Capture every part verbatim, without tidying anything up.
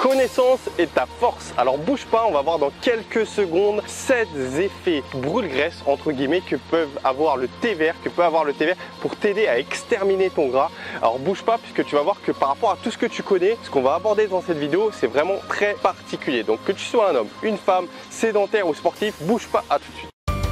connaissance est ta force. Alors bouge pas, on va voir dans quelques secondes sept effets brûle-graisse entre guillemets que peuvent avoir le thé vert, que peut avoir le thé vert pour t'aider à exterminer ton gras. Alors bouge pas puisque tu vas voir que par rapport à tout ce que tu connais, ce qu'on va aborder dans cette vidéo, c'est vraiment très particulier. Donc que tu sois un homme, une femme, sédentaire ou sportif, bouge pas, à tout de suite.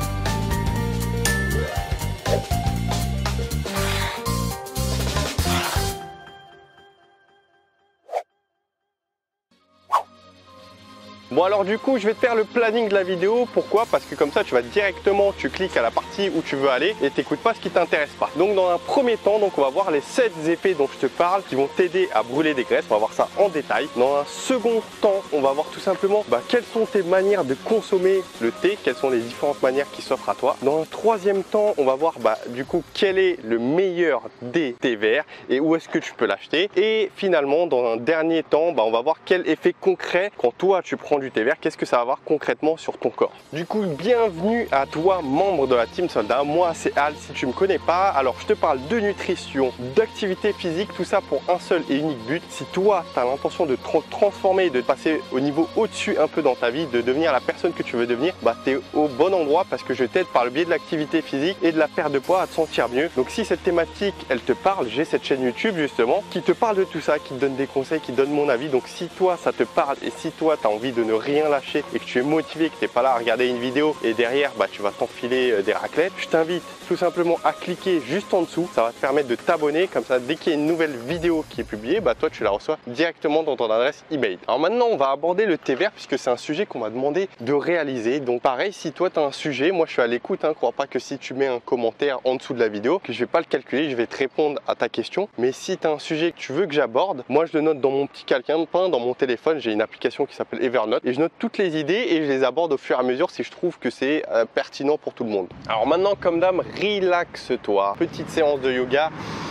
Bon alors du coup je vais te faire le planning de la vidéo. Pourquoi? Parce que comme ça tu vas directement, tu cliques à la partie où tu veux aller et t'écoutes pas ce qui t'intéresse pas. Donc dans un premier temps, donc on va voir les sept effets dont je te parle qui vont t'aider à brûler des graisses. On va voir ça en détail. Dans un second temps, on va voir tout simplement bah, quelles sont tes manières de consommer le thé, quelles sont les différentes manières qui s'offrent à toi. Dans un troisième temps, on va voir bah, du coup quel est le meilleur des thés verts et où est-ce que tu peux l'acheter. Et finalement dans un dernier temps, bah, on va voir quel effet concret quand toi tu prends du thé vert, qu'est-ce que ça va avoir concrètement sur ton corps. Du coup, bienvenue à toi, membre de la Team Soldat. Moi, c'est Al, si tu me connais pas. Alors, je te parle de nutrition, d'activité physique, tout ça pour un seul et unique but. Si toi, tu as l'intention de te transformer, de passer au niveau au-dessus un peu dans ta vie, de devenir la personne que tu veux devenir, bah, tu es au bon endroit parce que je t'aide par le biais de l'activité physique et de la perte de poids à te sentir mieux. Donc, si cette thématique, elle te parle, j'ai cette chaîne YouTube justement qui te parle de tout ça, qui te donne des conseils, qui te donne mon avis. Donc, si toi, ça te parle et si toi, tu as envie de ne rien lâcher et que tu es motivé, que tu n'es pas là à regarder une vidéo et derrière bah, tu vas t'enfiler des raclettes, je t'invite tout simplement à cliquer juste en dessous. Ça va te permettre de t'abonner, comme ça dès qu'il y a une nouvelle vidéo qui est publiée, bah, toi tu la reçois directement dans ton adresse email. Alors maintenant on va aborder le thé vert puisque c'est un sujet qu'on m'a demandé de réaliser. Donc pareil, si toi tu as un sujet, moi je suis à l'écoute, hein, crois pas que si tu mets un commentaire en dessous de la vidéo que je vais pas le calculer, je vais te répondre à ta question. Mais si tu as un sujet que tu veux que j'aborde, moi je le note dans mon petit calepin, dans mon téléphone, j'ai une application qui s'appelle Evernote et je note toutes les idées et je les aborde au fur et à mesure si je trouve que c'est euh, pertinent pour tout le monde. Alors maintenant, comme d'hab, relaxe-toi. Petite séance de yoga.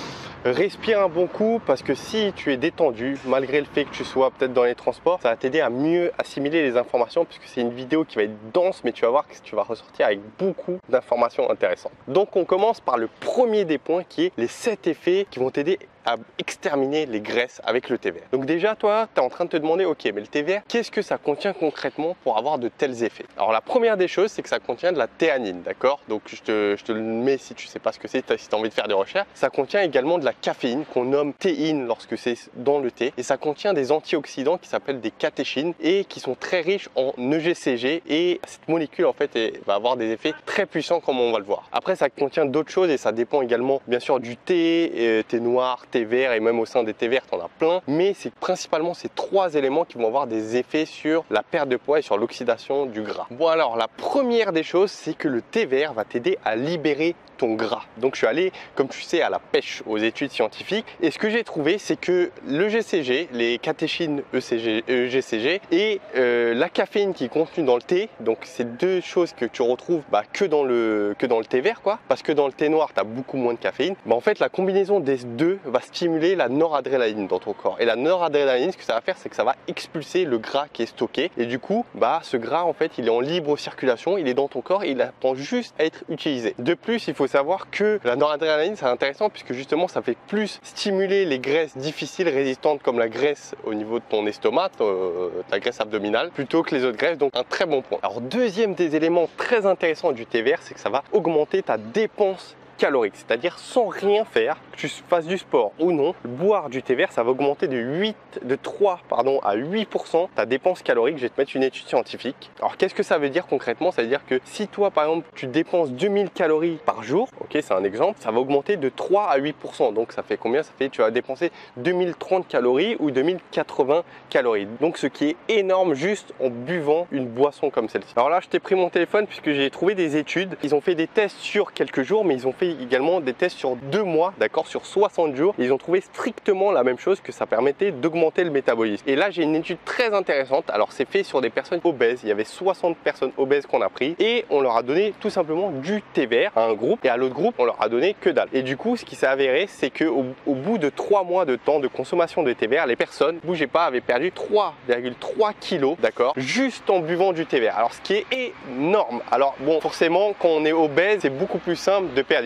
Respire un bon coup parce que si tu es détendu, malgré le fait que tu sois peut-être dans les transports, ça va t'aider à mieux assimiler les informations puisque c'est une vidéo qui va être dense, mais tu vas voir que tu vas ressortir avec beaucoup d'informations intéressantes. Donc on commence par le premier des points qui est les sept effets qui vont t'aider à exterminer les graisses avec le thé vert. Donc déjà toi, tu es en train de te demander, ok, mais le thé vert, qu'est-ce que ça contient concrètement pour avoir de tels effets? Alors la première des choses, c'est que ça contient de la théanine, d'accord? Donc je te, je te le mets si tu sais pas ce que c'est, si tu as envie de faire des recherches. Ça contient également de la caféine qu'on nomme théine lorsque c'est dans le thé et ça contient des antioxydants qui s'appellent des catéchines et qui sont très riches en E G C G et cette molécule en fait est, va avoir des effets très puissants comme on va le voir. Après ça contient d'autres choses et ça dépend également bien sûr du thé, euh, thé noir, thé vert et même au sein des thés verts on a plein, mais c'est principalement ces trois éléments qui vont avoir des effets sur la perte de poids et sur l'oxydation du gras. Bon alors la première des choses, c'est que le thé vert va t'aider à libérer ton gras. Donc je suis allé, comme tu sais, à la pêche aux études scientifiques et ce que j'ai trouvé, c'est que le G C G, les catéchines E G C G et euh, la caféine qui est contenue dans le thé, donc c'est deux choses que tu retrouves bah, que, dans le, que dans le thé vert quoi, parce que dans le thé noir tu as beaucoup moins de caféine. Bah, en fait la combinaison des deux va stimuler la noradrénaline dans ton corps et la noradrénaline, ce que ça va faire, c'est que ça va expulser le gras qui est stocké et du coup bah, ce gras en fait il est en libre circulation, il est dans ton corps et il attend juste à être utilisé. De plus il faut savoir que la noradrénaline c'est intéressant puisque justement ça fait plus stimuler les graisses difficiles, résistantes comme la graisse au niveau de ton estomac, euh, ta graisse abdominale, plutôt que les autres graisses, donc un très bon point. Alors deuxième des éléments très intéressants du thé vert, c'est que ça va augmenter ta dépense calorique, c'est-à-dire sans rien faire, que tu fasses du sport ou non, boire du thé vert, ça va augmenter de, huit, de trois pardon, à huit pour cent ta dépense calorique. Je vais te mettre une étude scientifique. Alors qu'est-ce que ça veut dire concrètement? Ça veut dire que si toi par exemple tu dépenses deux mille calories par jour, ok c'est un exemple, ça va augmenter de trois à huit pour cent. Donc ça fait combien? Ça fait tu vas dépenser deux mille trente calories ou deux mille quatre-vingts calories. Donc ce qui est énorme juste en buvant une boisson comme celle-ci. Alors là je t'ai pris mon téléphone puisque j'ai trouvé des études. Ils ont fait des tests sur quelques jours, mais ils ont fait également des tests sur deux mois, d'accord, sur soixante jours. Ils ont trouvé strictement la même chose, que ça permettait d'augmenter le métabolisme. Et là, j'ai une étude très intéressante. Alors, c'est fait sur des personnes obèses. Il y avait soixante personnes obèses qu'on a pris et on leur a donné tout simplement du thé vert à un groupe et à l'autre groupe, on leur a donné que dalle. Et du coup, ce qui s'est avéré, c'est que au, au bout de trois mois de temps de consommation de thé vert, les personnes, bougez pas, avaient perdu trois virgule trois kilos, d'accord, juste en buvant du thé vert. Alors, ce qui est énorme. Alors, bon, forcément, quand on est obèse, c'est beaucoup plus simple de perdre.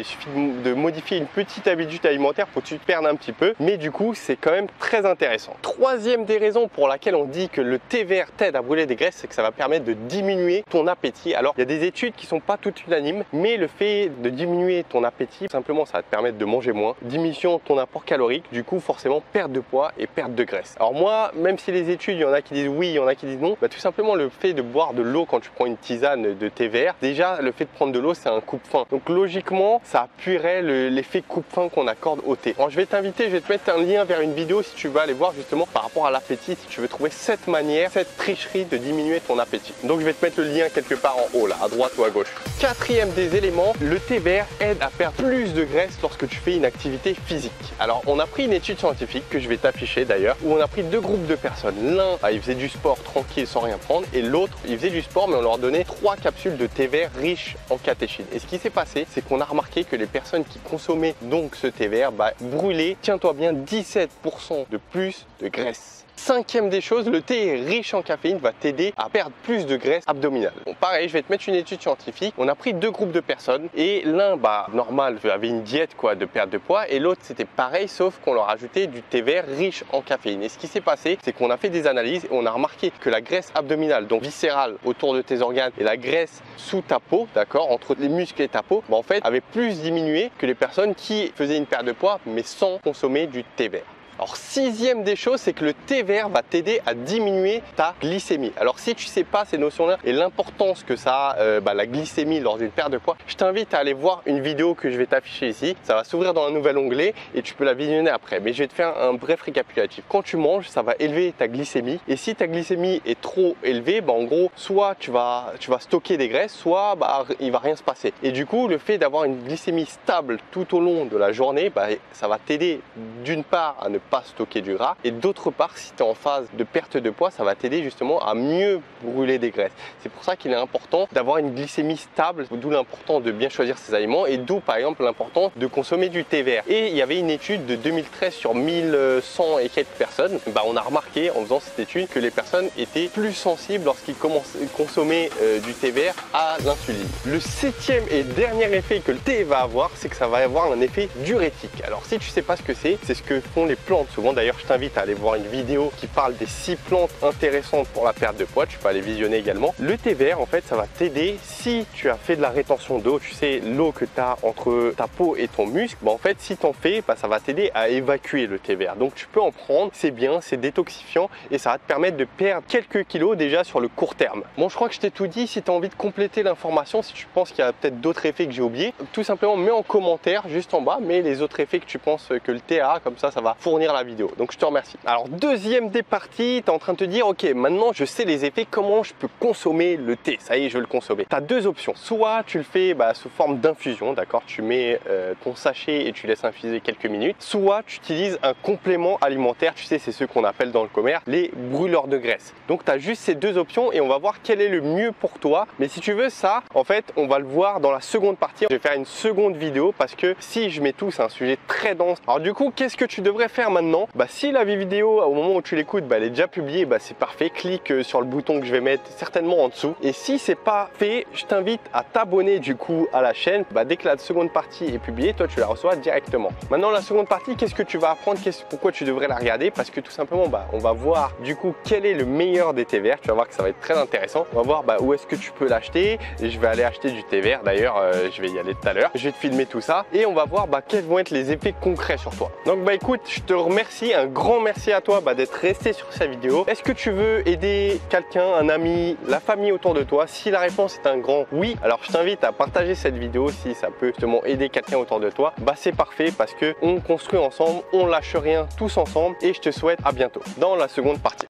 suffit de modifier une petite habitude alimentaire pour que tu te perdes un petit peu, mais du coup c'est quand même très intéressant. Troisième des raisons pour laquelle on dit que le thé vert t'aide à brûler des graisses, c'est que ça va permettre de diminuer ton appétit. Alors il y a des études qui sont pas toutes unanimes, mais le fait de diminuer ton appétit, simplement ça va te permettre de manger moins, diminution de ton apport calorique, du coup forcément perte de poids et perte de graisse. Alors moi, même si les études, il y en a qui disent oui, il y en a qui disent non, bah, tout simplement le fait de boire de l'eau quand tu prends une tisane de thé vert, déjà le fait de prendre de l'eau c'est un coupe-faim. Donc logiquement ça appuierait l'effet coupe-faim qu'on accorde au thé. Alors je vais t'inviter, je vais te mettre un lien vers une vidéo si tu veux aller voir justement par rapport à l'appétit, si tu veux trouver cette manière, cette tricherie de diminuer ton appétit. Donc je vais te mettre le lien quelque part en haut là, à droite ou à gauche. Quatrième des éléments, le thé vert aide à perdre plus de graisse lorsque tu fais une activité physique. Alors on a pris une étude scientifique que je vais t'afficher d'ailleurs, où on a pris deux groupes de personnes. L'un, bah, il faisait du sport tranquille sans rien prendre, et l'autre, il faisait du sport mais on leur donnait trois capsules de thé vert riches en catéchine. Et ce qui s'est passé, c'est qu'on a remarqué que les personnes qui consommaient donc ce thé vert bah, brûlaient, tiens-toi bien, dix-sept pour cent de plus de graisse. Cinquième des choses, le thé riche en caféine va t'aider à perdre plus de graisse abdominale. Bon, pareil, je vais te mettre une étude scientifique. On a pris deux groupes de personnes et l'un, bah, normal, avait une diète quoi, de perte de poids, et l'autre, c'était pareil, sauf qu'on leur ajoutait du thé vert riche en caféine. Et ce qui s'est passé, c'est qu'on a fait des analyses et on a remarqué que la graisse abdominale, donc viscérale autour de tes organes, et la graisse sous ta peau, d'accord, entre les muscles et ta peau, bah, en fait, avait plus diminué que les personnes qui faisaient une perte de poids, mais sans consommer du thé vert. Alors sixième des choses, c'est que le thé vert va t'aider à diminuer ta glycémie. Alors si tu sais pas ces notions-là et l'importance que ça a euh, bah, la glycémie lors d'une perte de poids, je t'invite à aller voir une vidéo que je vais t'afficher ici. Ça va s'ouvrir dans un nouvel onglet et tu peux la visionner après. Mais je vais te faire un bref récapitulatif. Quand tu manges, ça va élever ta glycémie, et si ta glycémie est trop élevée, bah, en gros, soit tu vas, tu vas stocker des graisses, soit bah, il va rien se passer. Et du coup, le fait d'avoir une glycémie stable tout au long de la journée, bah, ça va t'aider d'une part à ne pas stocker du gras, et d'autre part, si tu es en phase de perte de poids, ça va t'aider justement à mieux brûler des graisses. C'est pour ça qu'il est important d'avoir une glycémie stable, d'où l'important de bien choisir ses aliments, et d'où par exemple l'important de consommer du thé vert. Et il y avait une étude de deux mille treize sur mille cent et quelques personnes, bah, on a remarqué en faisant cette étude que les personnes étaient plus sensibles lorsqu'ils consommaient euh, du thé vert à l'insuline. Le septième et dernier effet que le thé va avoir, c'est que ça va avoir un effet diurétique. Alors si tu sais pas ce que c'est, c'est ce que font les plantes souvent. D'ailleurs, je t'invite à aller voir une vidéo qui parle des six plantes intéressantes pour la perte de poids. Tu peux aller visionner également. Le thé vert, en fait, ça va t'aider si tu as fait de la rétention d'eau. Tu sais, l'eau que tu as entre ta peau et ton muscle. Bah, en fait, si tu en fais, bah, ça va t'aider à évacuer le thé vert. Donc, tu peux en prendre. C'est bien, c'est détoxifiant et ça va te permettre de perdre quelques kilos déjà sur le court terme. Bon, je crois que je t'ai tout dit. Si tu as envie de compléter l'information, si tu penses qu'il y a peut-être d'autres effets que j'ai oubliés, tout simplement mets en commentaire juste en bas, mets les autres effets que tu penses que le thé a. Comme ça, ça va fournir la vidéo. Donc je te remercie. Alors deuxième des parties, tu es en train de te dire ok, maintenant je sais les effets, comment je peux consommer le thé. Ça y est, je veux le consommer. Tu as deux options. Soit tu le fais bah, sous forme d'infusion, d'accord, tu mets euh, ton sachet et tu laisses infuser quelques minutes. Soit tu utilises un complément alimentaire, tu sais, c'est ceux qu'on appelle dans le commerce les brûleurs de graisse. Donc tu as juste ces deux options et on va voir quel est le mieux pour toi. Mais si tu veux ça, en fait, on va le voir dans la seconde partie. Je vais faire une seconde vidéo parce que si je mets tout, c'est un sujet très dense. Alors du coup, qu'est-ce que tu devrais faire maintenant? Bah, si la vidéo au moment où tu l'écoutes, bah, elle est déjà publiée, bah, c'est parfait. Clique sur le bouton que je vais mettre certainement en dessous. Et si c'est pas fait, je t'invite à t'abonner du coup à la chaîne. Bah, dès que la seconde partie est publiée, toi tu la reçois directement. Maintenant la seconde partie, qu'est-ce que tu vas apprendre, pourquoi tu devrais la regarder? Parce que tout simplement, bah, on va voir du coup quel est le meilleur des thés verts. Tu vas voir que ça va être très intéressant. On va voir bah, où est-ce que tu peux l'acheter. Et je vais aller acheter du thé vert. D'ailleurs, euh, je vais y aller tout à l'heure. Je vais te filmer tout ça et on va voir bah, quels vont être les effets concrets sur toi. Donc bah écoute, je te remercie, un grand merci à toi bah, d'être resté sur cette vidéo. Est-ce que tu veux aider quelqu'un, un ami, la famille autour de toi? Si la réponse est un grand oui, alors je t'invite à partager cette vidéo si ça peut justement aider quelqu'un autour de toi. Bah c'est parfait parce que on construit ensemble, on lâche rien tous ensemble et je te souhaite à bientôt dans la seconde partie.